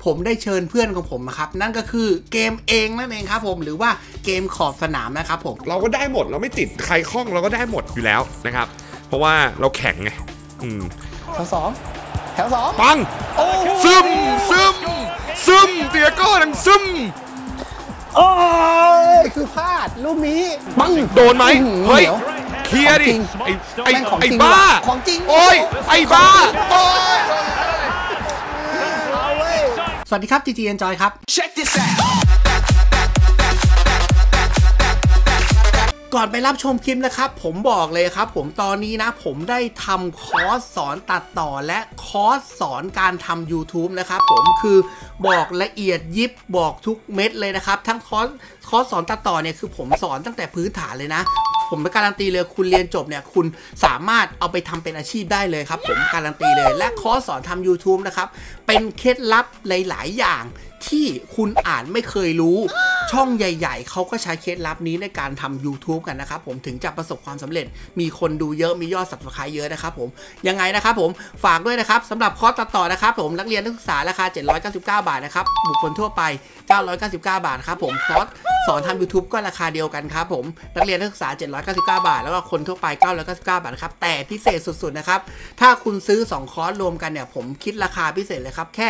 ผมได้เชิญเพื่อนของผมครับนั่นก็คือเกมเองนั่นเองครับผมหรือว่าเกมขอบสนามนะครับผมเราก็ได้หมดเราไม่ติดใครคล้องเราก็ได้หมดอยู่แล้วนะครับเพราะว่าเราแข็งไงแถวสองปังซึมเตียโก้ดังซึมโอ้ยคือพลาดลูกนี้ปังโดนไหมเฮ้ยเคลียร์ดิไอ้บ้าของจริงโอ้ยไอ้บ้าโอ้ยสวัสดีครับ GG Enjoy ครับ Check this out ก่อนไปรับชมคลิปนะครับผมบอกเลยครับผมตอนนี้นะผมได้ทำคอร์สสอนตัดต่อและคอร์สสอนการทำ YouTube นะครับผมคือบอกละเอียดยิบบอกทุกเม็ดเลยนะครับทั้งคอร์สสอนตัดต่อเนี่ยคือผมสอนตั้งแต่พื้นฐานเลยนะผมไปการันตีเลยคุณเรียนจบเนี่ยคุณสามารถเอาไปทำเป็นอาชีพได้เลยครับผมการันตีเลยและคอร์สสอนทำ YouTube นะครับเป็นเคล็ดลับหลายๆอย่างที่คุณอ่านไม่เคยรู้ช่องใหญ่ๆเขาก็ใช้เคล็ดลับนี้ในการทำ YouTube กันนะครับผมถึงจะประสบความสำเร็จมีคนดูเยอะมียอด Subscribe เยอะนะครับผมยังไงนะครับผมฝากด้วยนะครับสำหรับคอร์สตัดต่อนะครับผมนักเรียนนักศึกษาราคา799 บาทนะครับบุคคลทั่วไป999 บาทครับผมคอร์สสอนทำ YouTube ก็ราคาเดียวกันครับผมนักเรียนนักศึกษา799 บาทแล้วก็คนทั่วไป999 บาทครับแต่พิเศษสุดๆนะครับถ้าคุณซื้อ2คอร์สรวมกันเนี่ยผมคิดราคาพิเศษเลยครับแค่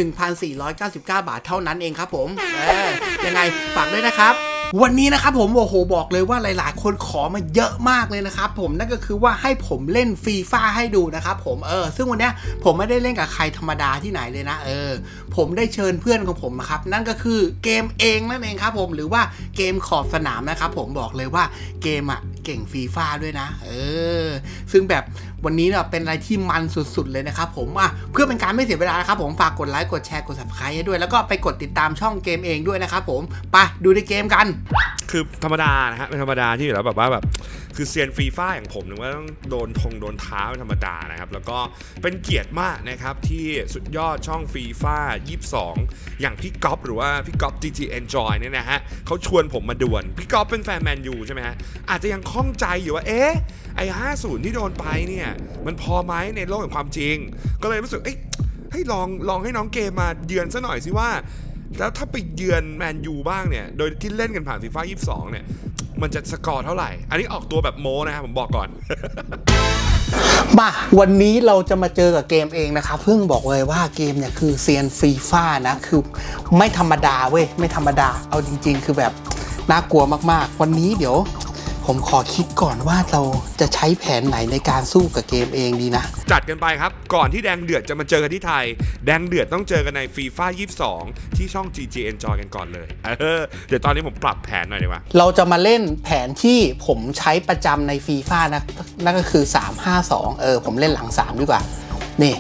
1,499 บาทเท่านั้นเองครับผมยังไงฝากด้วยนะครับวันนี้นะครับผมโอ้โหบอกเลยว่าหลายๆคนขอมาเยอะมากเลยนะครับผมนั่นก็คือว่าให้ผมเล่นฟีฟ่าให้ดูนะครับผมซึ่งวันนี้ผมไม่ได้เล่นกับใครธรรมดาที่ไหนเลยนะผมได้เชิญเพื่อนของผมครับนั่นก็คือเกมเองนั่นเองครับผมหรือว่าเกมขอบสนามนะครับผมบอกเลยว่าเกมเก่งฟีฟ่าด้วยนะซึ่งแบบวันนี้เนี่ยเป็นอะไรที่มันสุดๆเลยนะครับผมเพื่อเป็นการไม่เสียเวลานะครับผมฝากกดไลค์กดแชร์กด Subscribe ให้ด้วยแล้วก็ไปกดติดตามช่องเกมเองด้วยนะครับผมไปดูในเกมกันคือธรรมดานะฮะเป็นธรรมดาที่อยู่แล้วแบบว่าแบบคือเซียนฟีฟ่าอย่างผมนึกว่าต้องโดนเท้าเป็นธรรมดานะครับแล้วก็เป็นเกียรติมากนะครับที่สุดยอดช่องฟีฟ่า22อย่างพี่ก๊อฟหรือว่าพี่ก๊อฟ GG Enjoy เนี่ยนะฮะเขาชวนผมมาดวลพี่ก๊อฟเป็นแฟนแมนยูใช่ไหมฮะอาจจะยังข้องใจอยู่ว่าไอ้50ที่โดนไปเนี่ยมันพอไหมในโลกแห่งความจริงก็เลยรู้สึกให้ลองให้น้องเกมมาเยือนซะหน่อยสิว่าแล้วถ้าไปเยือนแมนยูบ้างเนี่ยโดยที่เล่นกันผ่านฟีฟ่า22เนี่ยมันจะสกอร์เท่าไหร่อันนี้ออกตัวแบบโม้นะครับผมบอกก่อนมาวันนี้เราจะมาเจอกับเกมเองนะครับเพิ่งบอกเลยว่าเกมเนี่ยคือเซียนฟีฟ่านะคือไม่ธรรมดาเว้ยไม่ธรรมดาเอาจริงๆคือแบบน่ากลัวมากๆวันนี้เดี๋ยวผมขอคิดก่อนว่าเราจะใช้แผนไหนในการสู้กับเกมเองดีนะจัดกันไปครับก่อนที่แดงเดือดจะมาเจอกันที่ไทยแดงเดือดต้องเจอกันในฟีฟ่า22ที่ช่อง GG Enjoy กันก่อนเลยเดี๋ยวตอนนี้ผมปรับแผนหน่อยดีกว่าเราจะมาเล่นแผนที่ผมใช้ประจำในฟีฟ่านะนั่นก็คือ352ผมเล่นหลัง3ดีกว่านี่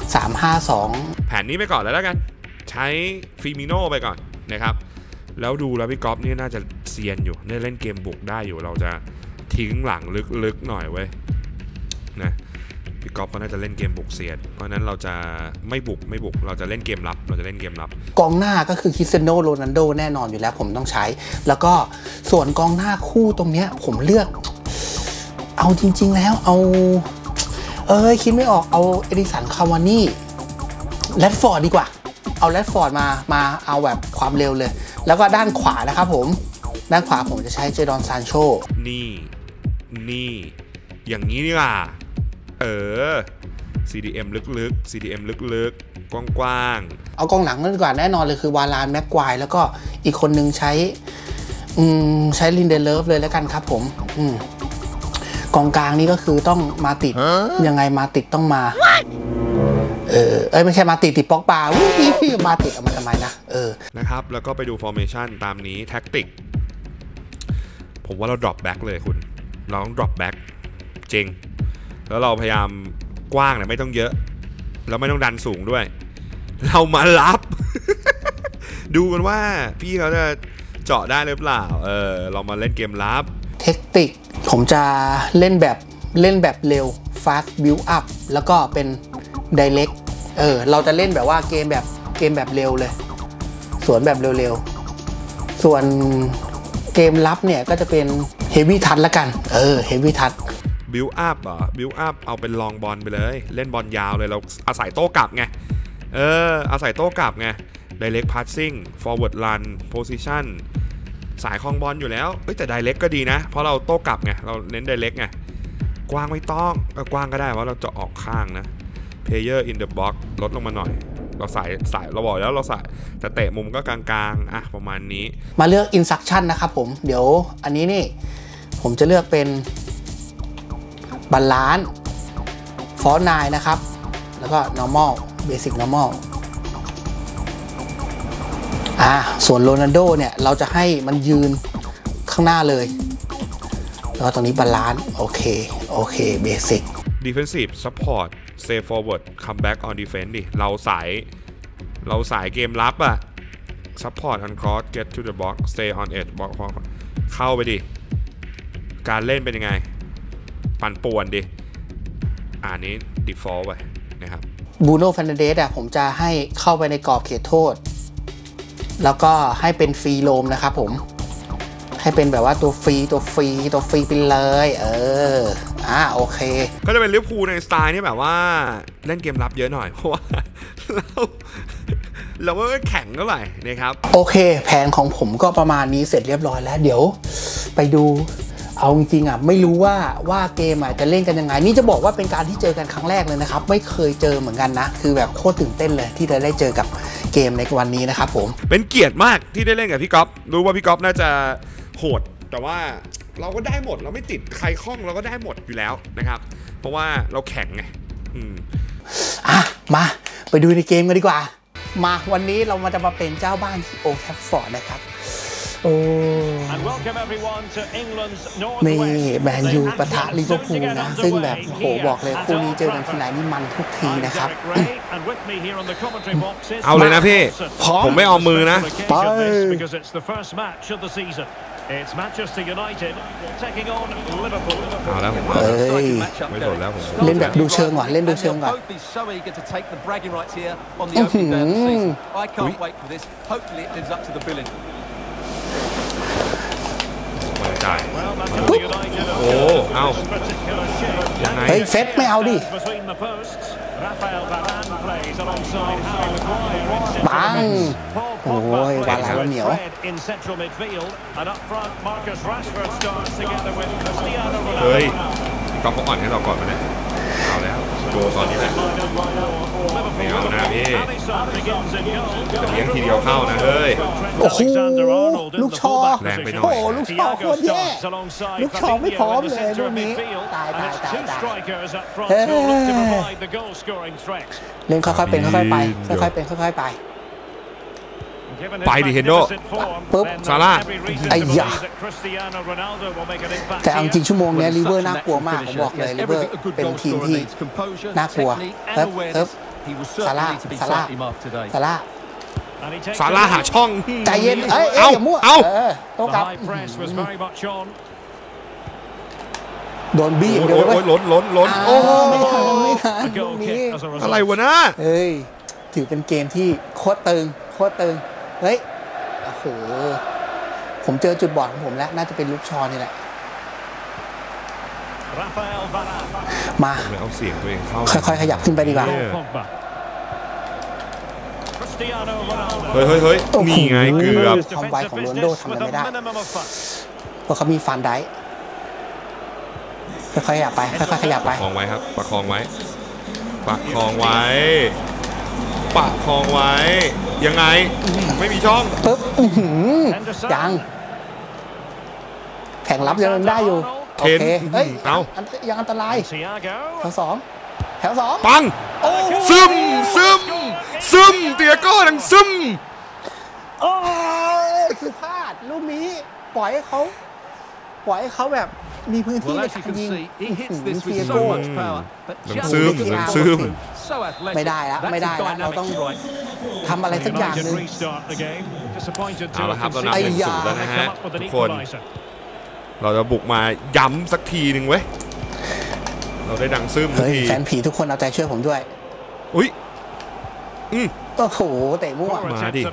352 แผนนี้ไปก่อนแล้วกันใช้ฟิมิโน่ไปก่อนนะครับแล้วดูแล้วพี่ก๊อฟนี่น่าจะเซียนอยู่เนี่ยเล่นเกมบุกได้อยู่เราจะทิ้งหลังลึกๆหน่อยเว้ยนะพี่ก๊อฟก็น่าจะเล่นเกมบุกเซียนเพราะนั้นเราจะไม่บุกเราจะเล่นเกมรับกองหน้าก็คือคริสเตียโนโรนัลโดแน่นอนอยู่แล้วผมต้องใช้แล้วก็ส่วนกองหน้าคู่ตรงเนี้ยผมเลือกเอาจริงๆแล้วเอาคิดไม่ออกเอาเอดิสันคาวานี่แรดฟอร์ดดีกว่าเอาแรดฟอร์ดมาเอาแบบความเร็วเลยแล้วก็ด้านขวานะครับผมด้านขวาผมจะใช้เจดอนซานโชนี่อย่างนี้ดีกว่าCDM ลึกๆ CDM ลึกๆกว้างๆเอากองหลังนั่นดีกว่าแน่นอนเลยคือวาลานแม็กควายแล้วก็อีกคนนึงใช้ลินเดเลฟเลยแล้วกันครับผมกองกลางนี่ก็คือต้องมาติดยังไงมาติดต้องมาไม่ใช่มาติดป๊อกปลาพี่มาติดเอามาทำไมนะนะครับแล้วก็ไปดู formation ตามนี้แท็กติกผมว่าเรา drop back เลยคุณเราต้อง drop back จริงแล้วเราพยายามกว้างเนี่ยไม่ต้องเยอะแล้วไม่ต้องดันสูงด้วยเรามารับ ดูกันว่าพี่เขาจะเจาะได้หรือเปล่าเรามาเล่นเกมรับเทคนิคผมจะเล่นแบบเร็ว fast build up แล้วก็เป็นdirect เราจะเล่นแบบว่าเกมแบบเร็วเลยสวนแบบเร็วๆส่วนเกมรับเนี่ยก็จะเป็น heavy touch ละกันheavy touch build up build up เอาเป็นลองบอลไปเลยเล่นบอลยาวเลยเราอาศัยโต้กลับไงอาศัยโต้กลับไง direct passing forward run position สายคลองบอลอยู่แล้วแต่ direct ก็ดีนะเพราะเราโต้กลับไงเราเน้น direct ไงกว้างไม่ต้องกว้างก็ได้ว่าเราจะออกข้างนะ player in the box ลดลงมาหน่อยเราสายเราบอกแล้วเราสายแต่เตะมุมก็กลางๆอ่ะประมาณนี้มาเลือก instruction นะครับผมเดี๋ยวอันนี้นี่ผมจะเลือกเป็น balance font 9นะครับแล้วก็ normal basic normal ส่วนโรนัลโดเนี่ยเราจะให้มันยืนข้างหน้าเลยแล้วตรงนี้ balance โอเค basic defensive support stay forward come back on defense ดิเราสายเกมรับอะ support on cross get to the box stay on edge box เข้าไปดิการเล่นเป็นยังไงปั่นป่วนดินี้ default ไปนะครับบูโน่ ฟาร์นันเดสผมจะให้เข้าไปในกรอบเขตโทษแล้วก็ให้เป็นฟรีโรมนะครับผมให้เป็นแบบว่าตัวฟรีไปเลยโอเคก็จะเป็นลิเวอร์พูลในสไตล์ที่แบบว่าเล่นเกมรับเยอะหน่อยเพราะว่าเราไม่แข็งเท่าไหร่นะครับโอเคแผนของผมก็ประมาณนี้เสร็จเรียบร้อยแล้วเดี๋ยวไปดูเอาจริงๆไม่รู้ว่าเกมจะเล่นกันยังไงนี่จะบอกว่าเป็นการที่เจอกันครั้งแรกเลยนะครับไม่เคยเจอเหมือนกันนะคือแบบโคตรตื่นเต้นเลยที่จะได้เจอกับเกมในวันนี้นะครับผมเป็นเกียรติมากที่ได้เล่นกับพี่ก๊อฟรู้ว่าพี่ก๊อฟน่าจะโหดแต่ว่าเราก็ได้หมดเราไม่ติดใครคล่องเราก็ได้หมดอยู่แล้วนะครับเพราะว่าเราแข็งไงมาไปดูในเกมกันดีกว่ามาวันนี้เราจะมาเป็นเจ้าบ้านที่โอลด์แทรฟฟอร์ดนะครับนี่แมนยูปะทะลิเวอร์พูลนะซึ่งแบบโหบอกเลยคู่นี้เจอกันที่ไหนนี่มันทุกทีนะครับเอาเลยนะพี่ผมไม่เอามือนะไป It's Manchester United taking on Liverpool. เอาแล้วผมไม่โดนแล้วผมเล่นแบบดูเชิงก่อนเล่นดูเชิงก่อน I can't wait for this. Hopefully it lives up to the billing. จ่ายโอ้เอายังไงเฮ้ยเฟสไม่เอาดิปังโอ้ยวาลาเหนียวเฮ้ยก็เขาอ่อนให้เราก่อนมาเนี่ยเอาแล้วโดตอนนี้แหละไม่เอานะพี่จะเลี้ยงทีเดียวเข้านะเฮ้ยโอ้โหลูกชอแรงไปหน่อยโอ้ลูกชอโคตรแย่ลูกชอไม่พร้อมเลยลูกนี้ตายเล่นค่อยๆเป็นค่อยๆไปค่อยๆเป็นค่อยๆไปไปดิเฮนโดปุ๊บซาร่าไอ้ยาแต่เอาจริงชั่วโมงนี้ลิเวอร์น่ากลัวมากผมบอกเลยลิเวอร์เป็นทีมที่น่ากลัวซาร่าหาช่องใจเย็นเอาโต้กลับโดนบี้โอ้ยล้นโอ้ไม่ทันนี้อะไรวะนะเฮ้ยถือเป็นเกมที่โคตรตึงเฮ้ยโอ้โหผมเจอจุดบอดของผมแล้วน่าจะเป็นลูกชอนี่แหละมาเอาเสียงตัวเองเข้าค่อยๆขยับขึ้นไปดีกว่าเฮ้ยนี่ไงเกือบความไวของโรนัลโดทำอะไรไม่ได้เพราะเขามีฟันได้ค่อยๆขยับไปค่อยๆขยับไปประคองไว้ครับประคองไว้ยังไงไม่มีช่องปึ๊บยังแข่งรับยังได้อยู่โอเคเฮ้ยยังอันตรายแถวสองปังซึมเตียโก้ดังซึมคือพลาดลูกนี้ปล่อยให้เขาแบบมีพื้นที่ในการยิงเตียโก้ซึมไม่ได้แล้วเราต้องทำอะไรสักอย่างนึงเอาละครับเรานำ1-0แล้วนะฮะทุกคนเราจะบุกมาย้ำสักทีหนึ่งเว้ยเราได้ดังซึมสักทีแฟนผีทุกคนเอาใจช่วยผมด้วยอุ้ยโอ้โหเตะมั่วมาดิ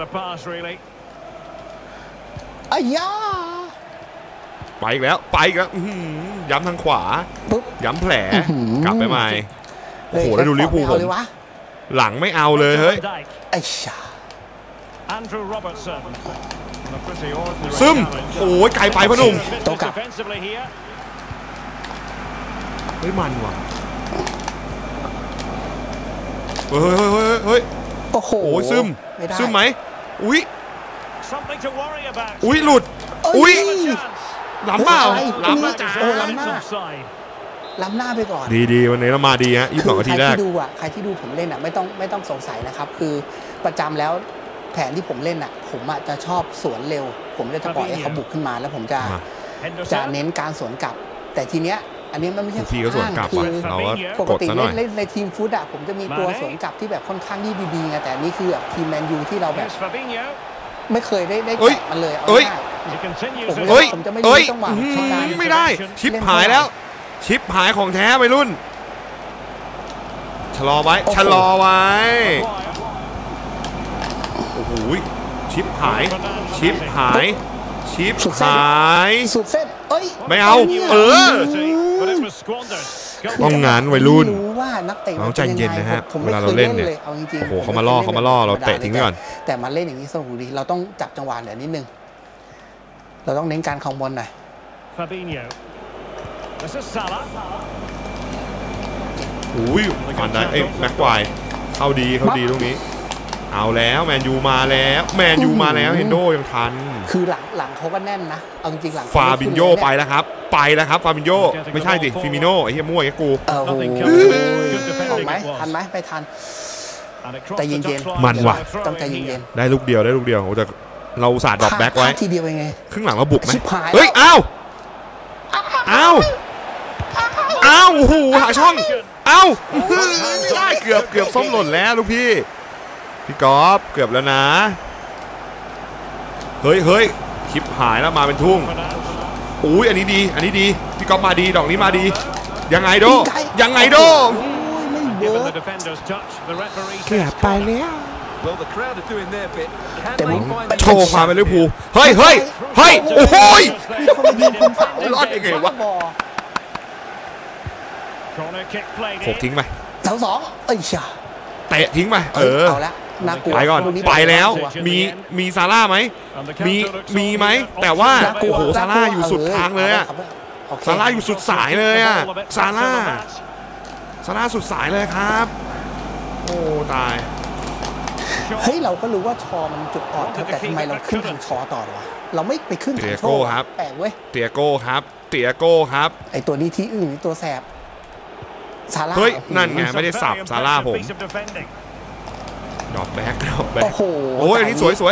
อ้ยาไปอีกแล้วย้ำทางขวาย้ำแผลกลับไปใหม่โอ้โหแล้วดูลิเวอร์พูลผมหลังไม่เอาเลยเฮ้ยไอ้ชาซึมโอ้ยไกลไปพ่อหนุ่มโตกลับเฮ้ยมันว่ะเฮ้ยโอ้โหซึมไหมอุ้ยหลุดอุ้ยล้ำเปล่าล้ำนะจ๊ะล้ำหน้าไปก่อนดีวันนี้เรามาดีฮะ22 นาทีแรกใครที่ดูผมเล่นไม่ต้องสงสัยนะครับคือประจำแล้วแผนที่ผมเล่นผมจะชอบสวนเร็วผมจะปล่อยให้เขาบุกขึ้นมาแล้วผมจะเน้นการสวนกลับแต่ทีเนี้ยอันนี้มันไม่ใช่ทีก็สวนกลับเราปกติในทีมฟุตผมจะมีตัวสวนกลับที่แบบค่อนข้างที่ดีๆไงแต่นี่คือแบบทีมแมนยูที่เราแบบไม่เคยได้แตะมันเลยผมจะไม่รู้จังหวะไม่ได้ชิปหายแล้วชิปหายของแท้ไปรุ่นชะลอไว้โอ้โหชิปหายสุดเส้นไม่เอาต้องงานวัยรุ่นรู้ว่านักเตะต้องใจเย็นนะฮะเวลาเราเล่นเนี่ยโอ้โหเขามาล่อเราเตะทิ้งก่อนแต่มาเล่นอย่างนี้สนุกดีเราต้องจับจังหวะเดี๋ยวนิดนึงเราต้องเน้นการคอมบอลหน่อยอุ้ยฝันได้แม็กควายเข้าดีตรงนี้เอาแล้วแมนยูมาแล้วเฮนโดยังทันคือหลังเขาก็แน่นนะเอาจริงหลังฟาบินโยไปแล้วครับฟาบินโยไม่ใช่สิฟิมิโน่ไอ้เหี้ยมั่วไอ้กูออกไหมทันไหมไปทันใจเย็นๆมันว่ะต้องใจเย็นๆได้ลูกเดียวโอ้แต่เราสาดดรอปแบ็กไว้ทีเดียวไงครึ่งหลังเราบุกไหมเฮ้ยอ้าวโอ้โหหาช่องไม่ได้เกือบส้มหล่นแล้วลูกพี่กอล์ฟเกือบแล้วนะเฮ้ยคลิปหายแล้วมาเป็นทุ่งอุ้ยอันนี้ดีพี่กอล์ฟมาดีดอกนี้มาดียังไงโดเกือบไปแล้วโชว์ความเป็นลิเวอร์พูลเฮ้ยโอ้โหรอดยังไงวะหกทิ้งไป 2 เตะทิ้งไปเอาละไปก่อนไปแล้วมีซาร่าไหมมีไหมแต่ว่าโอ้โหซาร่าอยู่สุดทางเลยอะซาร่าอยู่สุดสายเลยอะซาร่าสุดสายเลยครับโอ้ตายเฮ้ยเราก็รู้ว่าชอมันจุดอ่อนแต่ทำไมเราขึ้นทางชอต่อวะเราไม่ไปขึ้นทางโชครับแปลกเว้ยเตียโก้ครับไอตัวนี้ที่ตัวแสบซาร่าเฮ้ยนั่นไงไม่ได้สับซาร่าผมดรอปแบ็กโอ้โหอันนี้สวย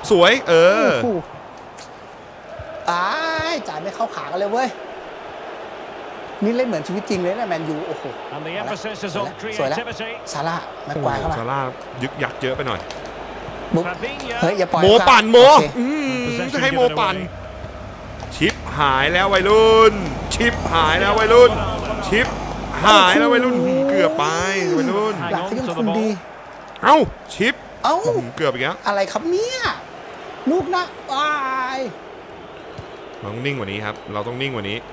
จ่ายไม่เข้าขากันเลยเว้ยนี่เล่นเหมือนชีวิตจริงเลยนะแมนยูโอ้โหสวยแล้วซาร่าแม็กควายเข้ามาซาร่ายึกยักเยอะไปหน่อยเฮ้ยอย่าปล่อยโมปั่นจะให้โมปั่นชิปหายแล้ววัยรุ่นชิปหายแล้ววัยรุ่นเกือบไปวัยรุ่นหลักที่ยังคุณดีชิปเกือบอีกแล้วอะไรครับเนี่ยลูกนะเราต้องนิ่งกว่านี้ครับเราต้องนิ่งกว่านี้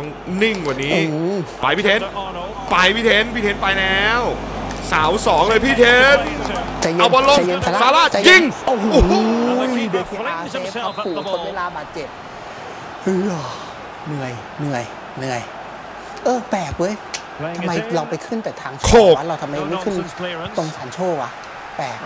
ไปพี่เทนไปแล้วสาว2เลยพี่เทนเอาบอลลงซาร่ายิงโอ้โหเด็กอาเซฟครับขู่คนเวลาบาดเจ็บเหนื่อยแปลกเว้ยทำไมเราไปขึ้นแต่ทางโชว์เราทำไมไม่ขึ้นตรงสันโชว์วะแปลก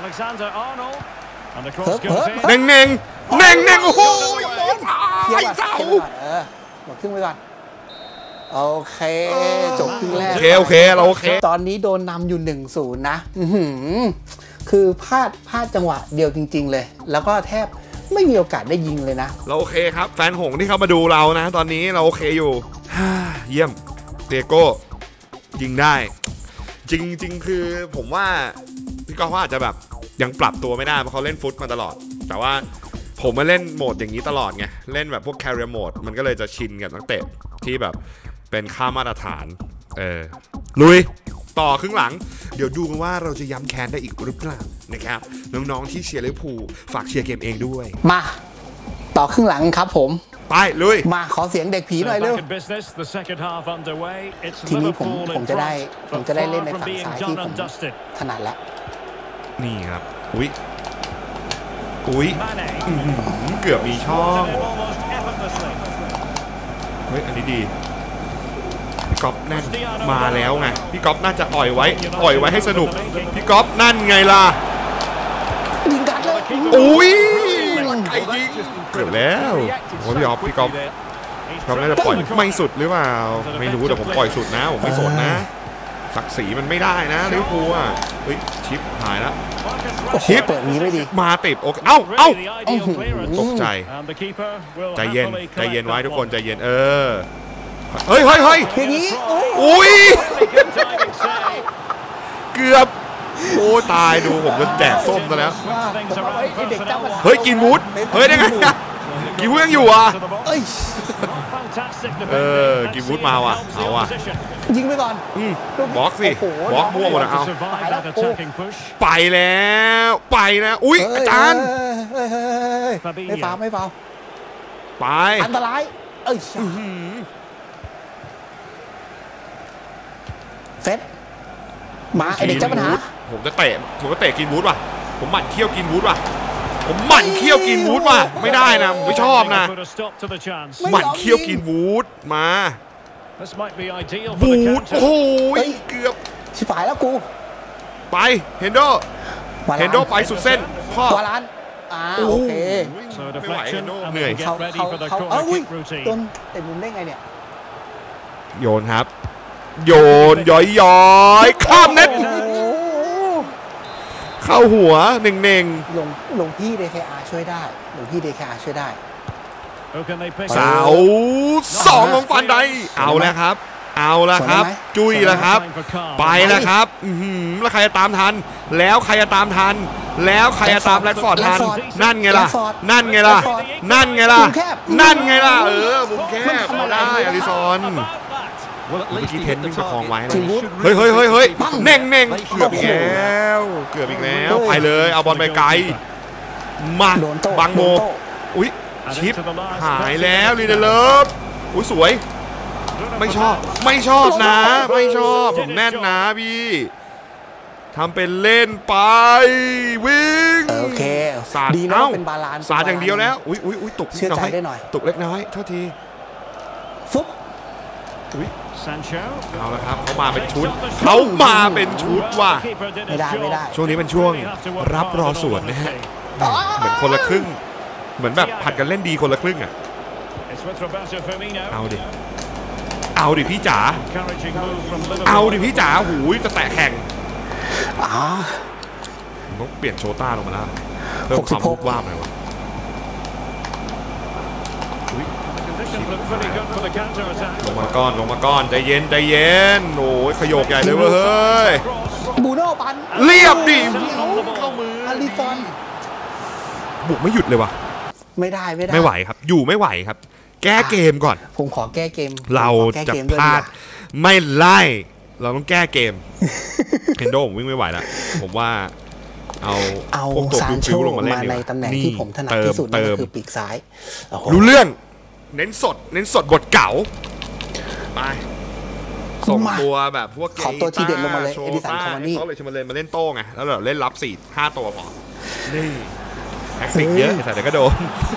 เน่งโอ้โหเทียบก่อนหมดครึ่งไปก่อนโอเคจบครึ่งแรกโอเคเราโอเคตอนนี้โดนนำอยู่ 1-0 นะคือพลาดจังหวะเดียวจริงๆเลยแล้วก็แทบไม่มีโอกาสได้ยิงเลยนะเราโอเคครับแฟนหงที่เขามาดูเรานะตอนนี้เราโอเคอยู่เยี่ยมเตียโก้ยิงได้จริงคือผมว่าพี่กอล์ฟอาจจะแบบยังปรับตัวไม่ได้เพราะเขาเล่นฟุตมาตลอดแต่ว่าผมมาเล่นโหมดอย่างนี้ตลอดไงเล่นแบบพวกแคริเอร์โหมดมันก็เลยจะชินกับนักเตะที่แบบเป็นค่ามาตรฐานลุยต่อครึ่งหลังเดี๋ยวดูกันว่าเราจะย้ำแค้นได้อีกหรือเปล่านะครับน้องๆที่เชียร์ลิเวอร์พูลฝากเชียร์เกมเองด้วยมาต่อครึ่งหลังครับผมไปลุยมาขอเสียงเด็กผีหน่อยเร็วทีนี้ผมจะได้เล่นในฝั่งซ้ายที่ผมถนัดแล้วนี่ครับอุ้ยอุ้ยเกือบมีช่องเฮ้ยอันนี้ดีพี่ก๊อฟแน่นมาแล้วไงพี่ก๊อฟน่าจะอ่อยไว้ให้สนุกพี่ก๊อฟนั่นไงล่ะยิงกัดเลยอุ้ยไก่ยิงเกือบแล้วผมพี่ก๊อฟน่าจะปล่อยไม่สุดหรือเปล่าไม่รู้แต่ผมปล่อยสุดนะผมไม่สนนะศักดิ์ศรีมันไม่ได้นะลิเวอร์พูลอ่ะเฮ้ยชิปหายแล้วชิปเปิดนี้ไม่ดีมาติดโอเคเอ้าตกใจใจเย็นไว้ทุกคนใจเย็นเฮ้ยอย่างนี้อุ้ยเกือบโอ้ตายดูผมจะแจกส้มซะแล้วเฮ้ยกินวูดเฮ้ยได้ไงกินวูดยังอยู่อ่ะกินวูดมาว่ะเอาว่ะยิงไปก่อนบล็อกสิบล็อกมั่วหมดเอาไปแล้วอุ้ยอาจารย์ไม่ฟาวไปอันตรายเฟสมาไอเด็กเจ้าปัญหาผมจะเตะกินวูดว่ะผมหมั่นเคี้ยวกินวูดว่ะไม่ได้นะผมไม่ชอบนะหมั่นเคี้ยวกินวูดมาบูดโอ้ยเกือบชิบหายแล้วกูไปเฮนโดไปสุดเส้นพ่อวาลานโอเคไม่ไหวเฮนโดเหนื่อยเขาโดนเตะมุมได้ไงเนี่ยโยนครับโยนย้อยข้ามเน็ตเข้าหัวเน่งหลวงพี่ DKR ช่วยได้เสาสองของฟันไดเอาแล้วครับจุ้ยแล้วครับไปแล้วครับแล้วใครจะตามทันแล้วใครจะตามแรดฟอร์ดทันนั่นไงล่ะมุมแคบมาได้อลิซอนเมื่อกี้เทนวิ่งประคองไว้เลยเฮ้ยเน่งเกือบอีกแล้วไปเลยเอาบอลไปไกลมาบังโมอุ้ยชิปหายแล้วลีเดเลิฟอุ้ยสวยไม่ชอบนะผมแน่นนะพี่ทำเป็นเล่นไปวิ่งโอเคสาดเป็นบาลานซ์สาดอย่างเดียวแล้วอุ้ยตกเล็กน้อยเท่าทีฟุ๊บเอาละครับเขามาเป็นชุดว่ะไม่ได้ช่วงนี้เป็นช่วงรับรอสวนนะฮะเหมือนคนละครึ่งเหมือนแบบผัดกันเล่นดีคนละครึ่งอ่ะเอาดิพี่จ๋าหูยจะแตะแข่งต้องเปลี่ยนโชต้าลงมาแล้วเพิ่มความวุ่นวายหน่อยวะลงมาก้อนใจเย็นโอ้ยขยโกใหญ่เลยเว้ยบูโน่ปันเรียบดิเข้ามืออลิซอนบุกไม่หยุดเลยว่ะไม่ไหวครับอยู่ไม่ไหวครับแก้เกมก่อนผมขอแก้เกมเราจะพลาดไม่ไล่เราต้องแก้เกมเคนโดผมวิ่งไม่ไหวแล้วผมว่าเอาพวกตัวฟิวลงมาเล่นในตำแหน่งที่ผมถนัดที่สุดนั่นก็คือปีกซ้ายรู้เรื่องเน้นสดบทเก่าไปส่งตัวแบบพวกขอตัวทีเด็ดลงมาเลยเอดิสันคาวานี่เขาเลยจะมาเล่นโต้ไงแล้วเราเล่นรับ4-5ตัวพอนี่แท็กติกเยอะแต่เดี๋ยวก็โดน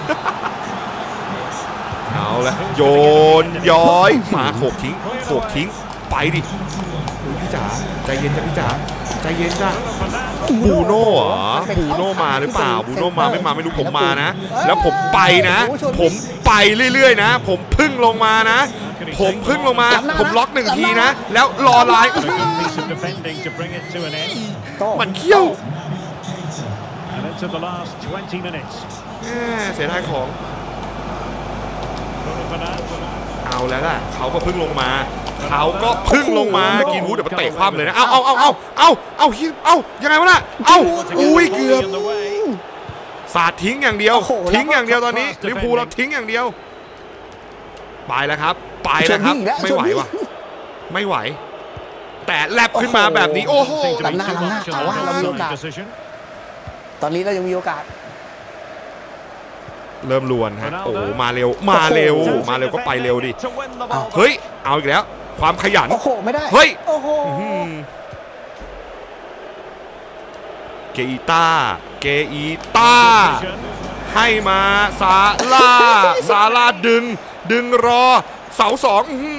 เอาละโยนย้อยมาโขกทิ้งไปดิพี่จ๋าใจเย็นจ้ะพี่จ๋าใจเย็นจ้ะบูโน่เหรอบูโน่มาหรือเปล่าบูโน่มาไม่รู้ผมมานะแล้วผมไปเรื่อยๆนะผมพึ่งลงมานะผมล็อก1ทีนะแล้วรอไลน์มันเขี้ยวเสียดายของเอาแล้วล่ะเขาก็พึ่งลงมากินวูดเดี๋ยวมาเตะคว่ำเลยนะเอายังไงวะน่ะอุ้ยเกือบสาดทิ้งอย่างเดียวตอนนี้ลิเวอร์พูลเราทิ้งอย่างเดียวไปแล้วครับไม่ไหวแต่แลบขึ้นมาแบบนี้โอ้โหลำหน้าแต่ว่าเรามีโอกาสตอนนี้เรายังมีโอกาสเริ่มลวนฮะโอ้มาเร็วก็ไปเร็วดิเฮ้ยเอาอีกแล้วความขยันโอ้โหไม่ได้เฮ้ยโอ้โหเกเกอีต้าให้มาซาลาดึงรอเสาสอง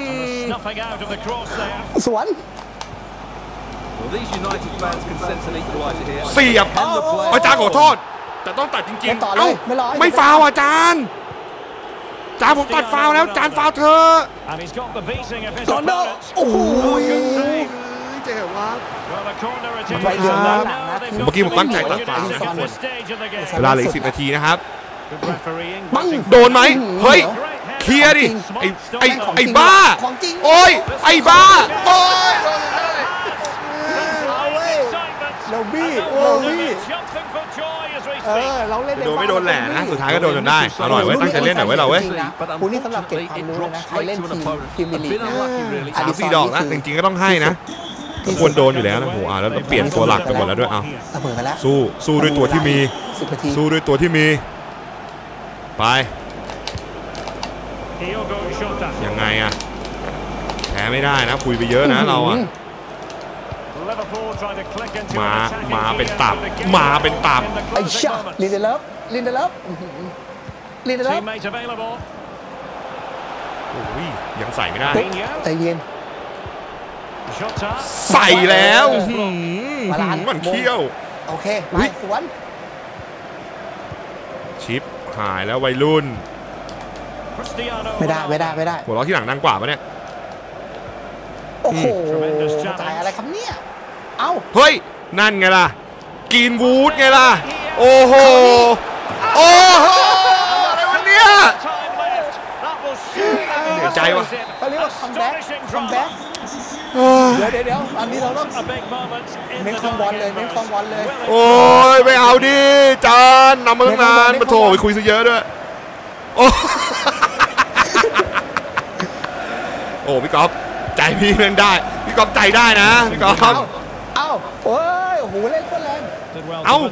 สวน Well, these United fans can sense an equaliser here. เสียบอาจารย์ขอโทษแต่ต้องตัดจริงๆเอ้าไม่ฟาวอาจารย์ผมตัดฟาวแล้วจานฟาวเธอจอนเดอร์โอ้โหเจ๋งวะไปเดือดแล้วเมื่อกี้ผมตั้งใจตัดฟาวนะเวลาเหลืออีก10 นาทีนะครับโดนไหมเฮ้ยเคลียร์ดิไอ้บ้าโอ้ยไอ้บ้าโอ้ยเราบี้เราเล่นโดนไม่โดนแหละนะสุดท้ายก็โดนจนได้เอาหน่อยไว้ตั้งใจเล่นหน่อยไว้เราเว้ยคุณนี่สำหรับเก็บความรู้นะใครเล่นทีมลีก 3-4 ดอกนะจริงๆก็ต้องให้นะควรโดนอยู่แล้วนะโหแล้วเปลี่ยนตัวหลักไปหมดแล้วด้วยเอาสู้ด้วยตัวที่มีสู้ด้วยตัวที่มีไปยังไงอะแพ้ไม่ได้นะคุยไปเยอะนะเราอะมาเป็นตับไอ้ชาลินเดเลฟโอ้ยยังใส่ไม่ได้ใจเย็นใส่แล้วมันเขี้ยวโอเคไปสวนชิปหายแล้ววัยรุ่นไม่ได้หัวเราะที่หลังดังกว่าปะเนี่ยโอ้โหตายอะไรครับเนี่ยเอ้าเฮ้ยนั่นไงล่ะกินวูดไงล่ะโอ้โหอะไรวะเนี่ยเหนื่อยใจวะเขาเรียกว่าคัมแบ็กเดี๋ยวอันนี้เราต้องเน้นคอมบอลเลยโอ้ยไม่เอาดิจานนำมาตั้งนานมาโถไปคุยซะเยอะด้วยโอ้พี่ก๊อฟใจพี่เล่นได้พี่ก๊อฟใจได้นะพี่ก๊อฟเอ้าโอ้ยโอ้โหเล่นโคตรแรงเอ้า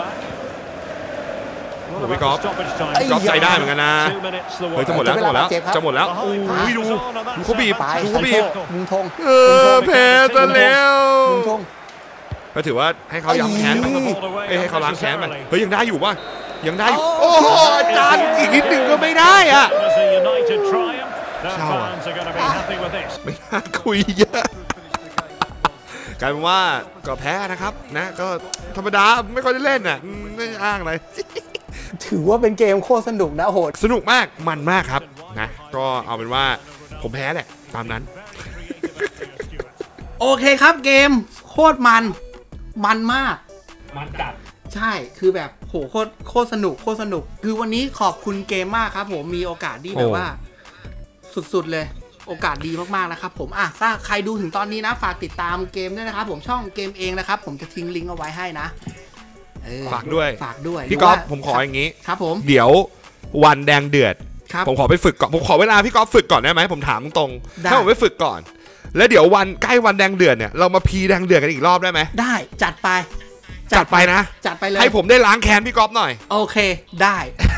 พี่ก๊อฟใจได้เหมือนกันนะเฮ้ยจะหมดแล้วดูเขาบีบมุงทงแพ้ซะแล้วก็ถือว่าให้เขาย้ำแค้นให้เขาล้างแค้นมันเฮ้ยยังได้อยู่ป่ะยังได้อยู่โอ้โหอาจารย์อีกนิดหนึ่งก็ไม่ได้อ่ะเศร้าอ่ะไม่น่าคุยเยอะกลายเป็นว่าก็แพ้นะครับนะก็ธรรมดาไม่ค่อยได้เล่นน่ะไม่อ้างอะไรถือว่าเป็นเกมโคตรสนุกนะโหดสนุกมากมันมากครับนะก็เอาเป็นว่าผมแพ้แหละตามนั้นโอเคครับเกมโคตรมันมากมันจัดใช่คือแบบโหโคตรสนุกคือวันนี้ขอบคุณเกมมากครับผมมีโอกาสที่แบบว่าสุดๆเลยโอกาสดีมากๆนะครับผมถ้าใครดูถึงตอนนี้นะฝากติดตามเกมด้วยนะครับผมช่องเกมเองนะครับผมจะทิ้งลิงก์เอาไว้ให้นะฝากด้วยพี่ก๊อฟผมขออย่างนี้ครับผมเดี๋ยววันแดงเดือดผมขอไปฝึกก่อนผมขอเวลาพี่ก๊อฟฝึกก่อนได้ไหมผมถามตรงๆถ้าผมไปฝึกก่อนแล้วเดี๋ยววันใกล้วันแดงเดือดเนี่ยเรามาพีแดงเดือดกันอีกรอบได้ไหมได้จัดไปนะจัดไปเลยให้ผมได้ล้างแค้นพี่ก๊อฟหน่อยโอเคได้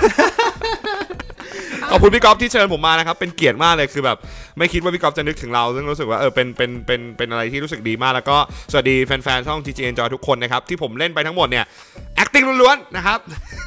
ขอบคุณพี่ก๊อฟที่เชิญผมมานะครับเป็นเกียรติมากเลยคือแบบไม่คิดว่าพี่ก๊อฟจะนึกถึงเราซึ่งรู้สึกว่าเป็นอะไรที่รู้สึกดีมากแล้วก็สวัสดีแฟนๆช่อง TG Enjoy ทุกคนนะครับที่ผมเล่นไปทั้งหมดเนี่ย acting ล้วนๆนะครับ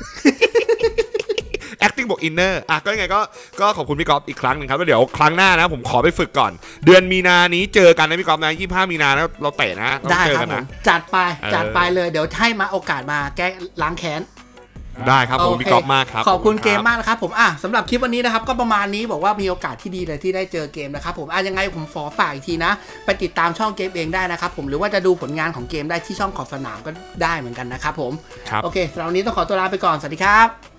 acting บวก inner ก็ยังไงก็ขอบคุณพี่ก๊อฟอีกครั้งนึงครับแล้วเดี๋ยวครั้งหน้านะผมขอไปฝึกก่อนเดือนมีนานี้เจอกันนะพี่ก๊อฟนะ25 มีนาแล้วเราเตะนะได้ครับผมจัดไปเลยเดี๋ยวให้มาโอกาสมาแก้ล้างแค้นได้ครับผมพี่ก๊อฟมากครับขอบคุณเกมมากนะครับผมสำหรับคลิปวันนี้นะครับก็ประมาณนี้บอกว่ามีโอกาสที่ดีเลยที่ได้เจอเกมนะครับผมยังไงผมขอฝากอีกทีนะไปติดตามช่องเกมเองได้นะครับผมหรือว่าจะดูผลงานของเกมได้ที่ช่องขอบสนามก็ได้เหมือนกันนะครับผมโอเคสำหรับวันนี้ต้องขอตัวลาไปก่อนสวัสดีครับ